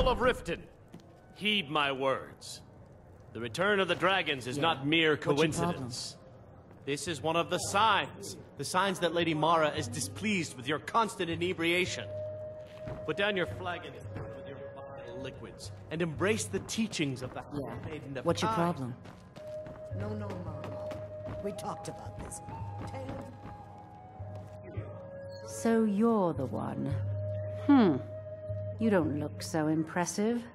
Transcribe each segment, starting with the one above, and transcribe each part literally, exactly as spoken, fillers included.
people of Riften, heed my words. The return of the dragons is Yeah. not mere What's your coincidence. This is one of the signs. The signs that Lady Mara is displeased with your constant inebriation. Put down your flagon with your vile liquids and embrace the teachings of the Yeah. Maiden of What's your Time. problem? No, no, Mama. We talked about this. Tell So you're the one. Hmm. You don't look so impressive.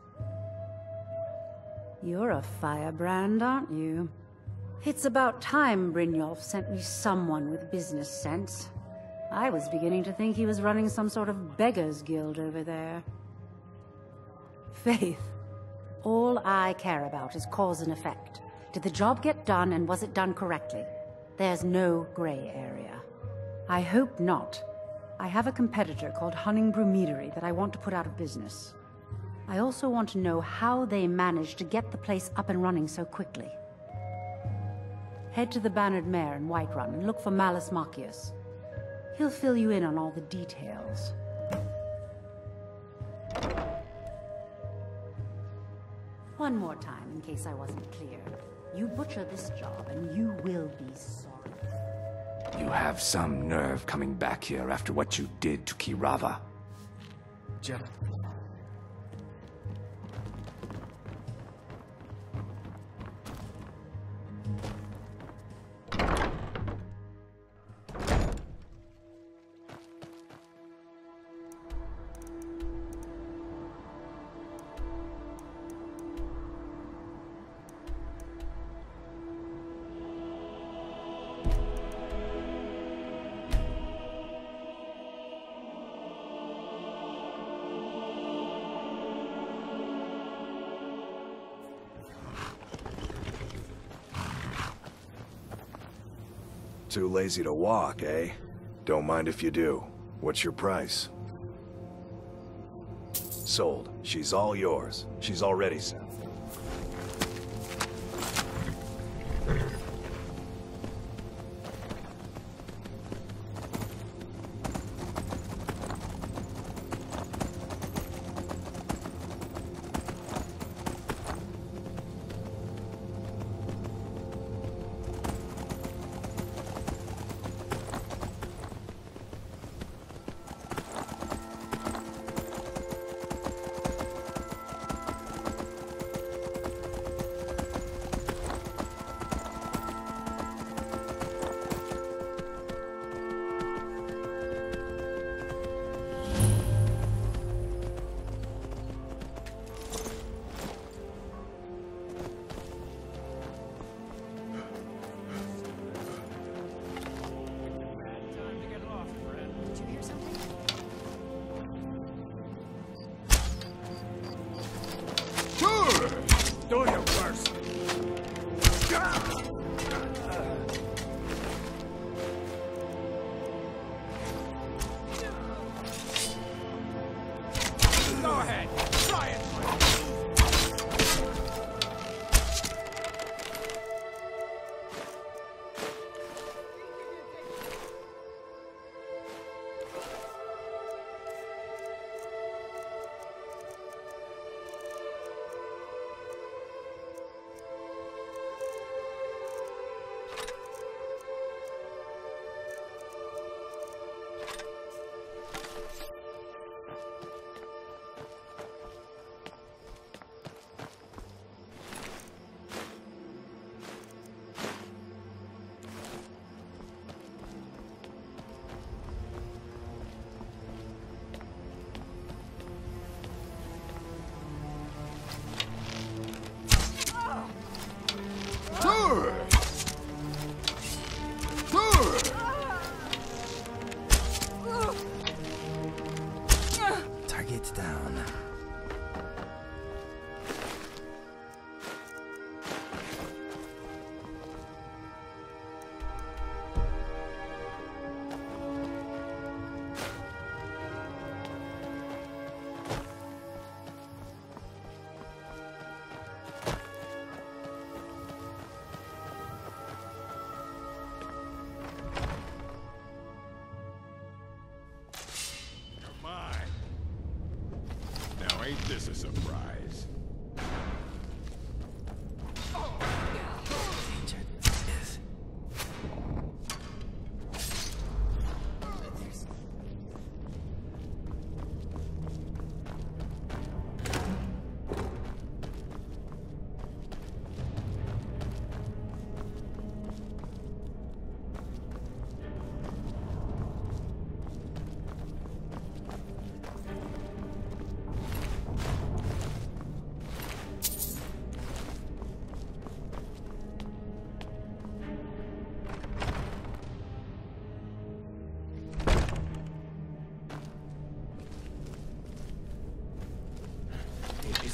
You're a firebrand, aren't you? It's about time Brynjolf sent me someone with business sense. I was beginning to think he was running some sort of beggars guild over there. Faith, all I care about is cause and effect. Did the job get done, and was it done correctly? There's no gray area. I hope not. I have a competitor called Hunningbrew Meadery that I want to put out of business. I also want to know how they managed to get the place up and running so quickly. Head to the Bannered Mare in Whiterun and look for Malus Machius. He'll fill you in on all the details. One more time, in case I wasn't clear. You butcher this job, and you will be sorry. You have some nerve coming back here after what you did to Kirava. Jeff. Too lazy to walk, eh? Don't mind if you do. What's your price? Sold. She's all yours. She's already sent.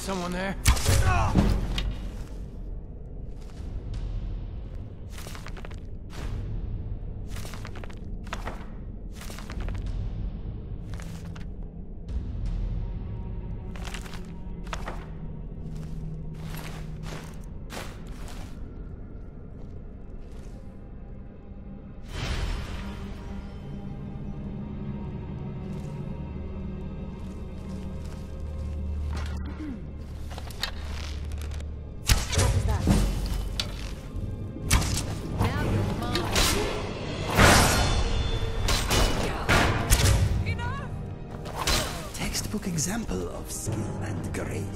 Someone there? Textbook example of skill and grace.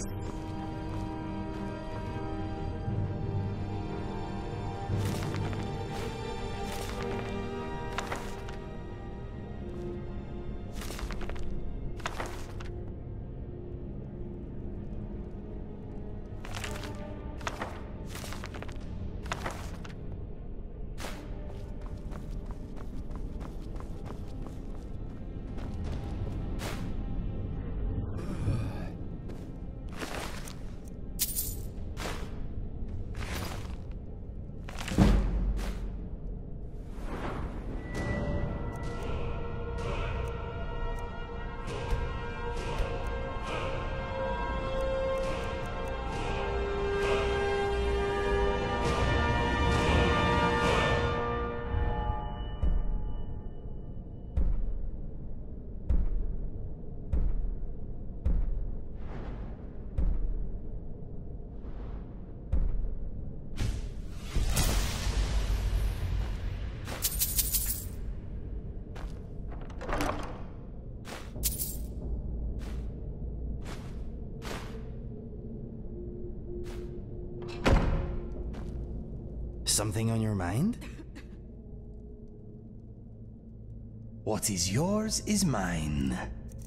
Something on your mind? What is yours is mine.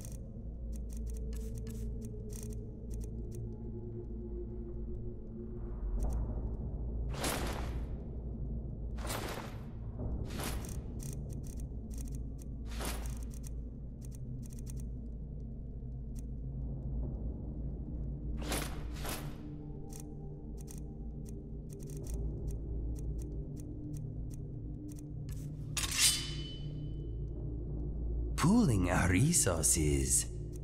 Pooling our resources.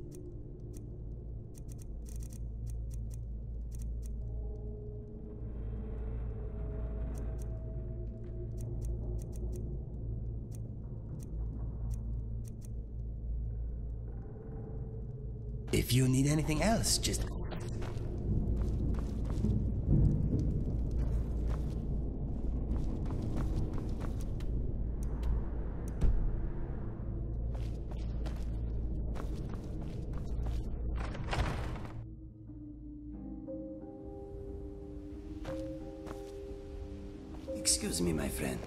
If you need anything else, just... Excuse me, my friend.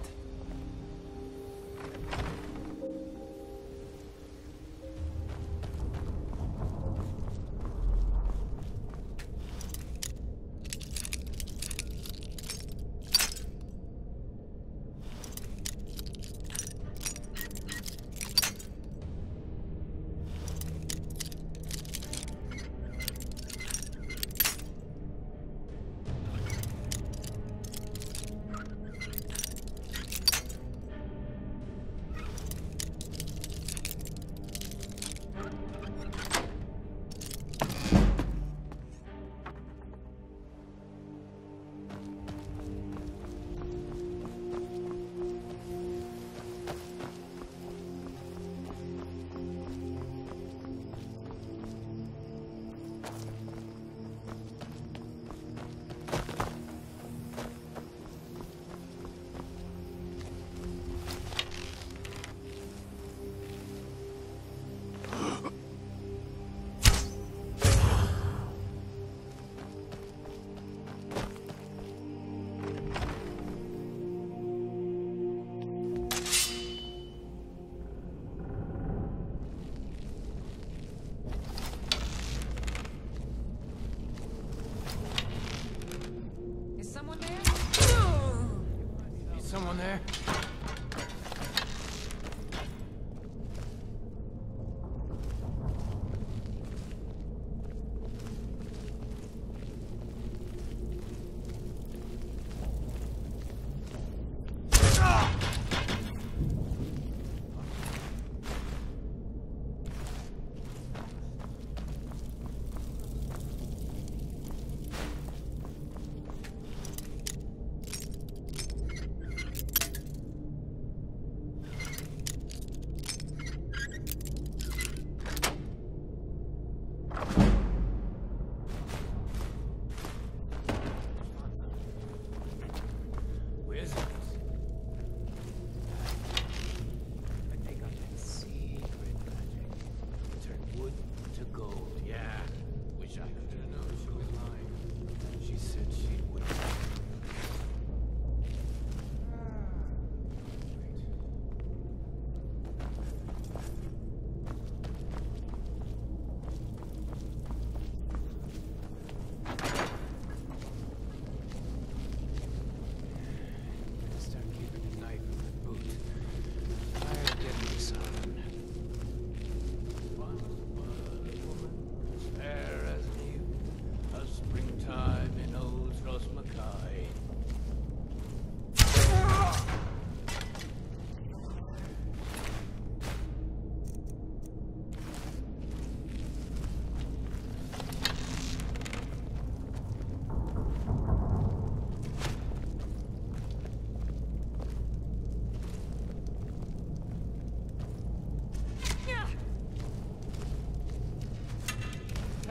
Someone there?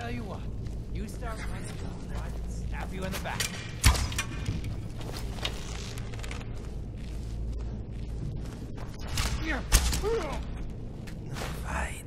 tell you what. You start running, I can stab you in the back. Here. Right.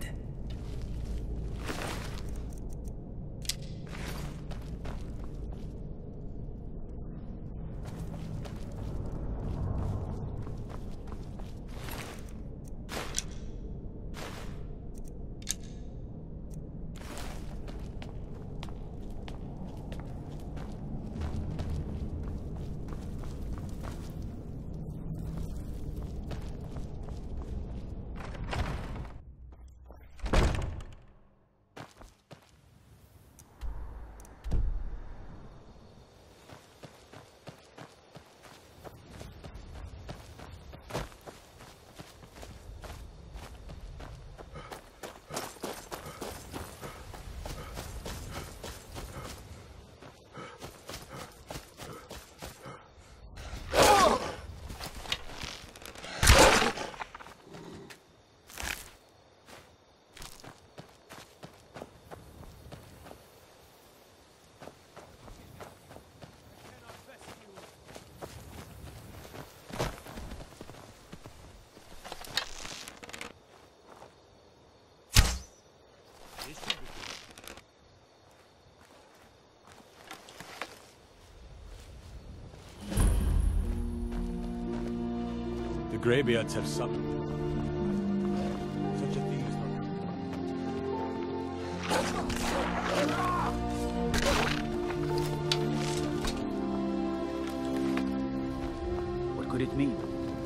The Greybeards have some... Such a thing as... What could it mean?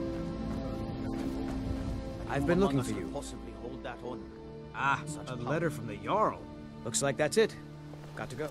I've been looking for Could you. possibly hold that honor. Ah, Such a power. letter from the Jarl. Looks like that's it. Got to go.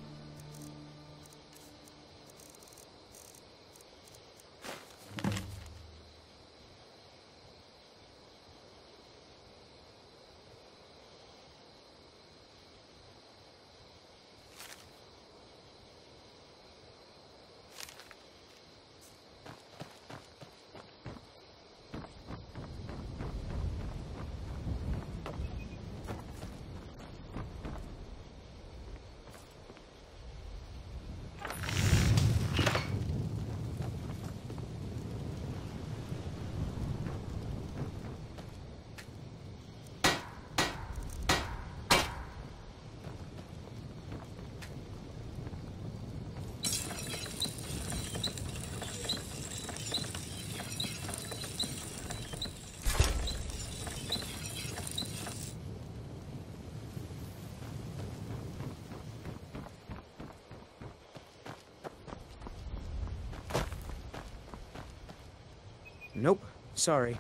Nope. Sorry.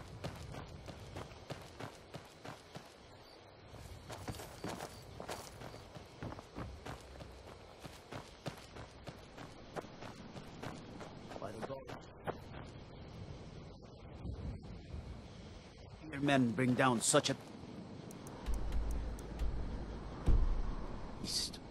By the gods. Your men bring down such a beast.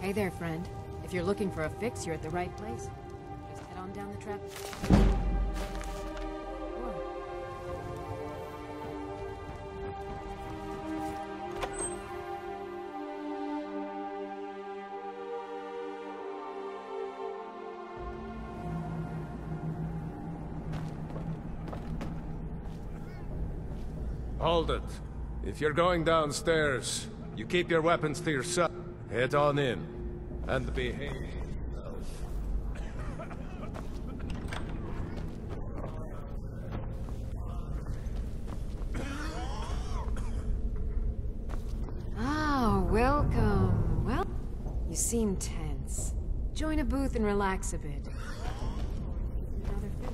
Hey there, friend. If you're looking for a fix, you're at the right place. Just head on down the trap. Hold it. If you're going downstairs, you keep your weapons to yourself. Head on in. And behave yourself. Ah, welcome. Well, you seem tense. Join a booth and relax a bit. Another fix.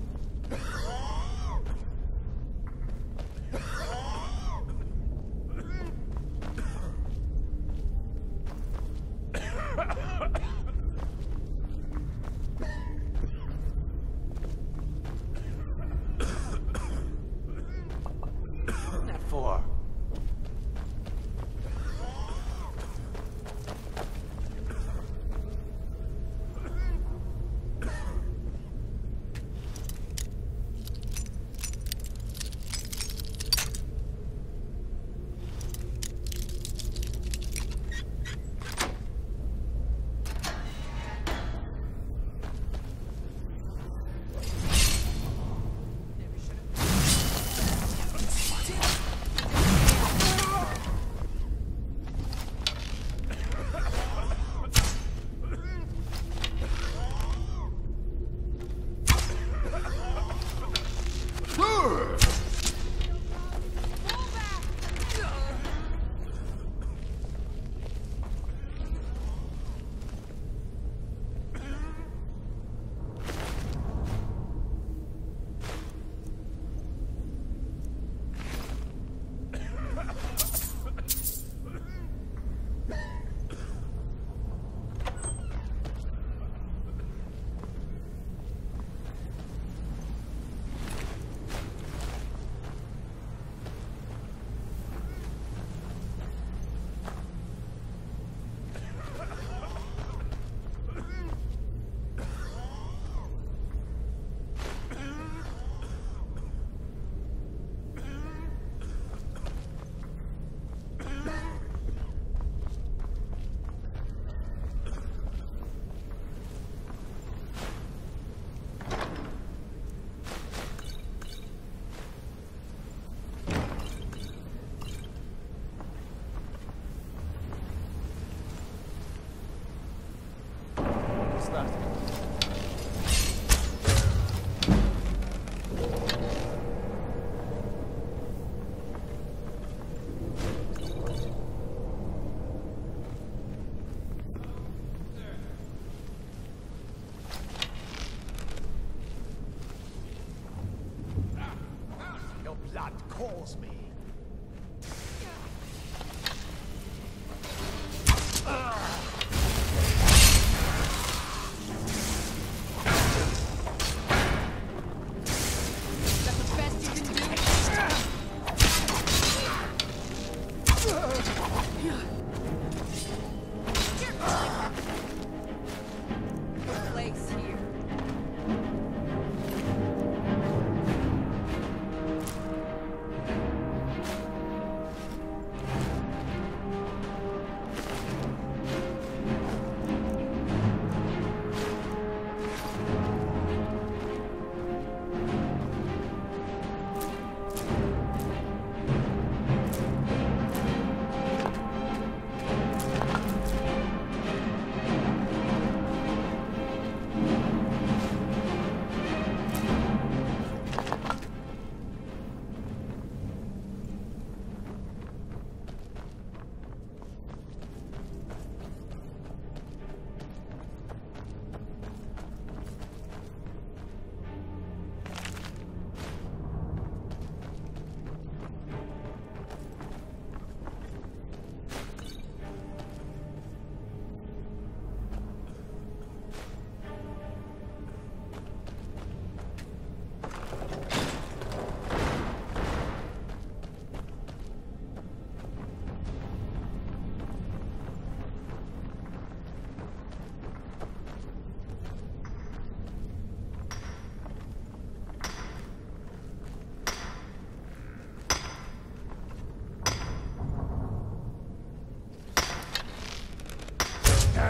Blood calls me.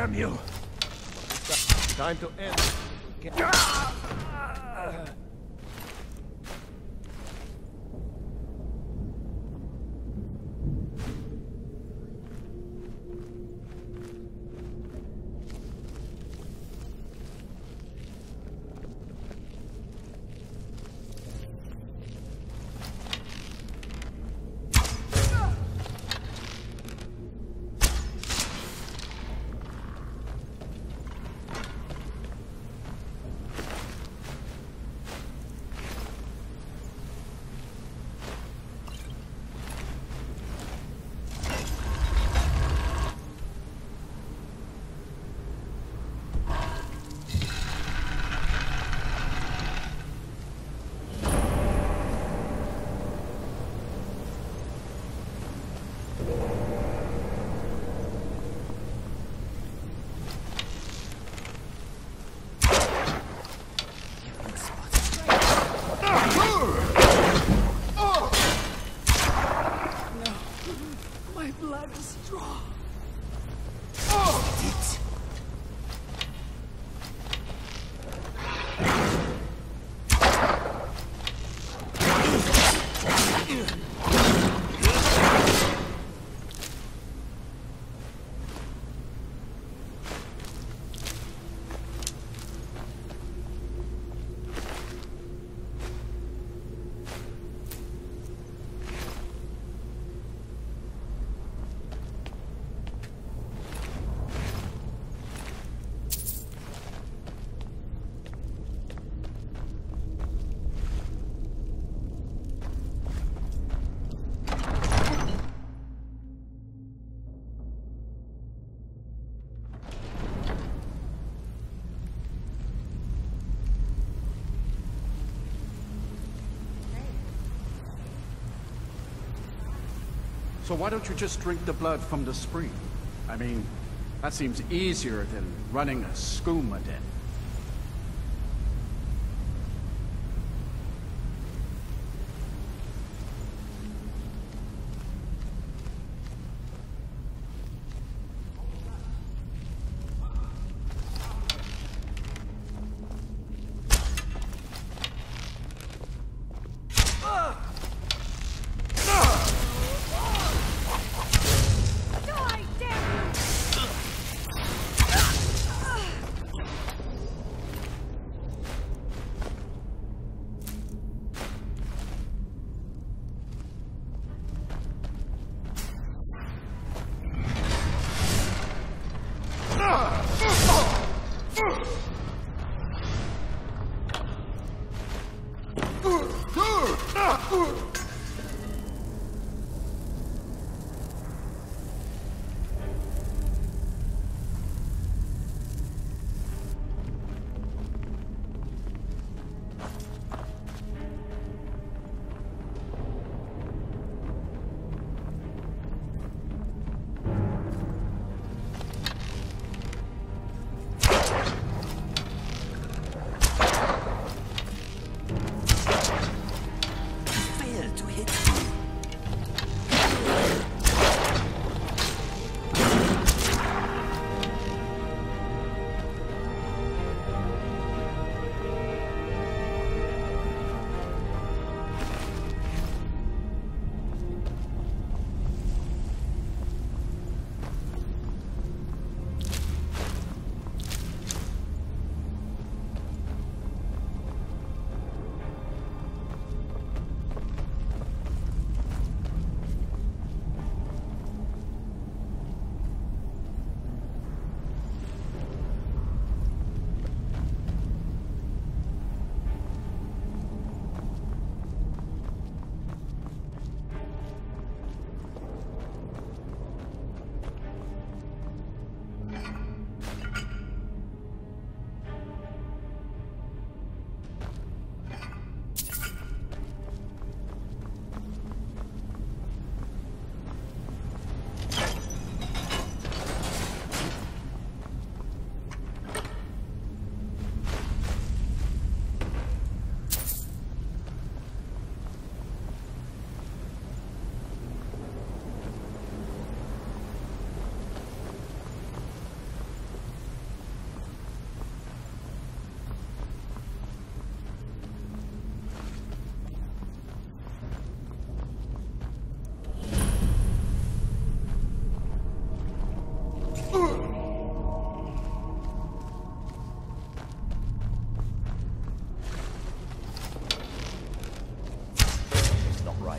damn you! Time to end. So why don't you just drink the blood from the spring? I mean, that seems easier than running a skooma den. right.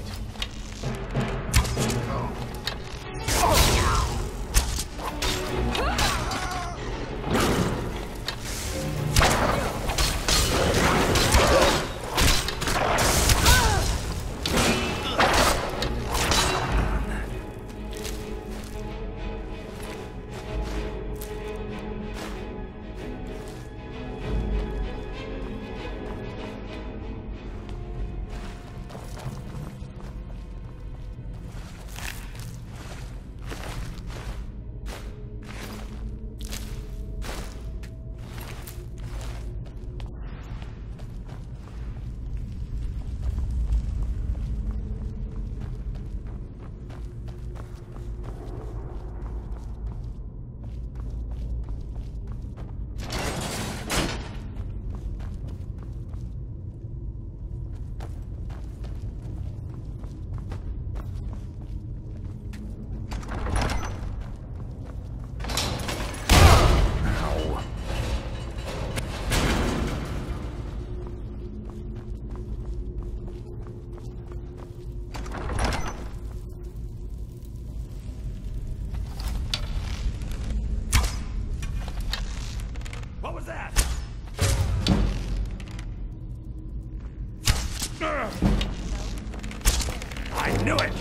What was that? I knew it!